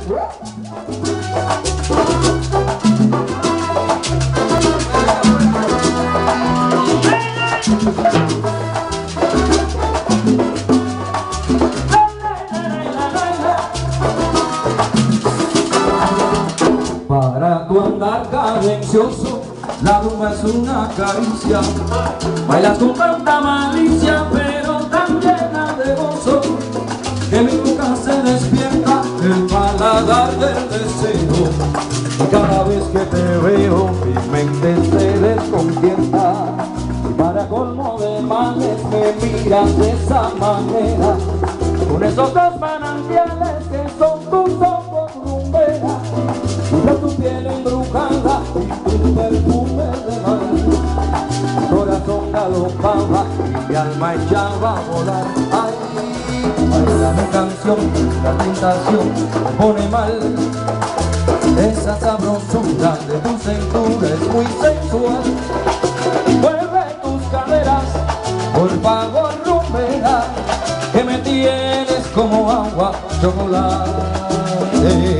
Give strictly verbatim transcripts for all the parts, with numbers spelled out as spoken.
Para tu andar cadencioso, la rumba es una caricia. Bailas con tanta malicia, pero tan llena de gozo, que mi boca se despierta el paladar del deseo. Y cada vez que te veo, mi mente se desconcierta. Y para colmo de males me miras de esa manera, con esos dos manantiales que son tus ojos rumberas, de tu piel embrujada y tu perfume de mar. Mi corazón galopaba y mi alma echaba a volar. Ay, baila mi canción, la tentación me pone mal. Esa sabrosura de tu cintura es muy sensual. Mueve tus caderas, por favor rumbera, que me tienes como agua, chocolate.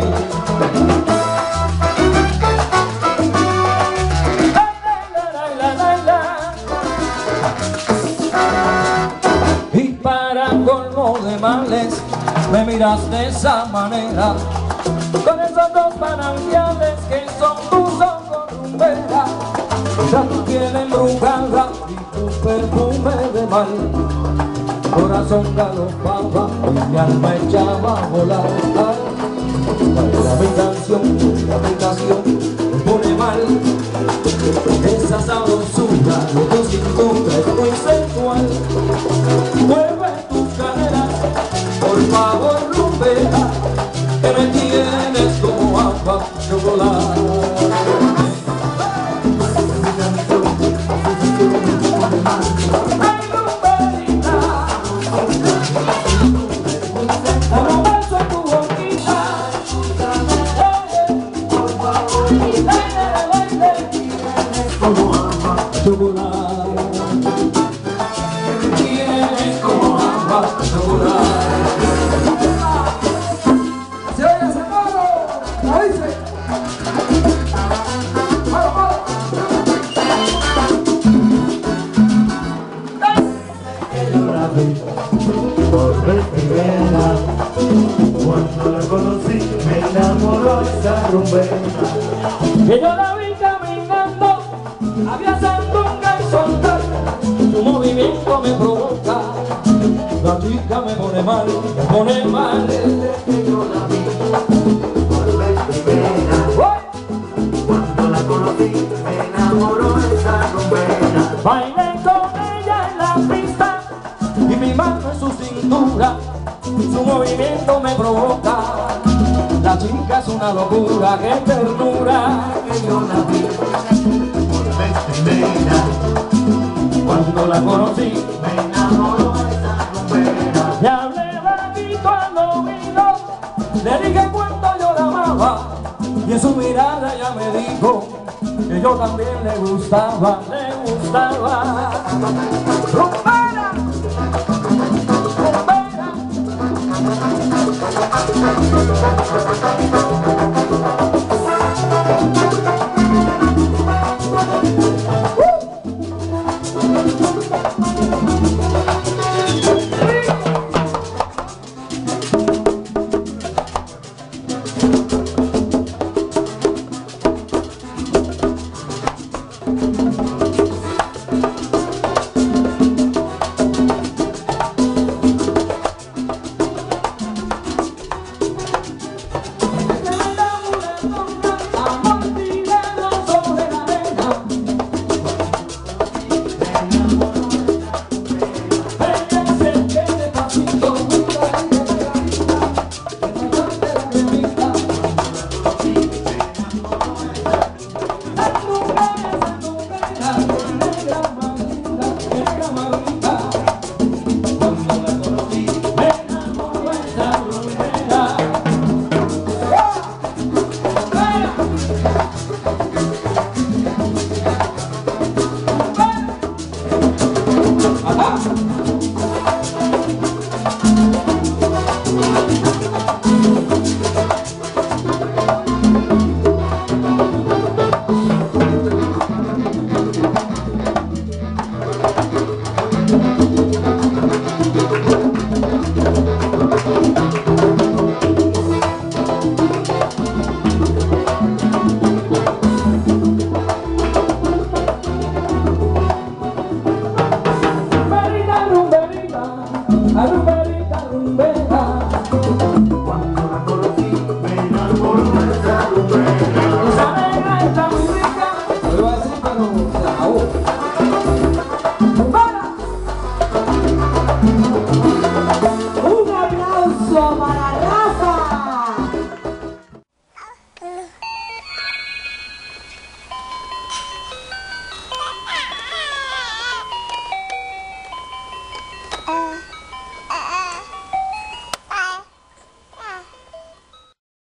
Y para colmo de males me miras de esa manera, con esos dos manantiales que son tus ojos rumberas, ya tu piel embrujada y tu perfume de mal. Corazón galopaba y mi alma echaba a volar. Baila mi canción, la tentación me pone mal. Esa sabrosura de tu cintura es muy sensual. Mueve tus caderas, por favor rumbera, que me tienes como agua, chocolate. Tienes como agua, chocolate. ¡Se oye ese coro! ¿Lo dice? ¡Vamos, vamos! Yo la vi por vez primera, cuando la conocí me enamoró esa rumbera. Que yo la vi caminando, había sandunga y soltar, su movimiento me provoca, la chica me pone mal, me pone mal. Desde que yo la vi por vez primera, cuando la conocí me enamoró esa rumbera. Bailé con ella en la pista y mi mano en su cintura, su movimiento me provoca, la chica es una locura, qué ternura. Que yo la vi por vez primera, Cuando la conocí me enamoró esa rumbera. le hablé bajito al oído, le dije cuánto yo la amaba, y en su mirada ella me dijo que yo también le gustaba, le gustaba. ¡Rumbera! ¡Rumbera!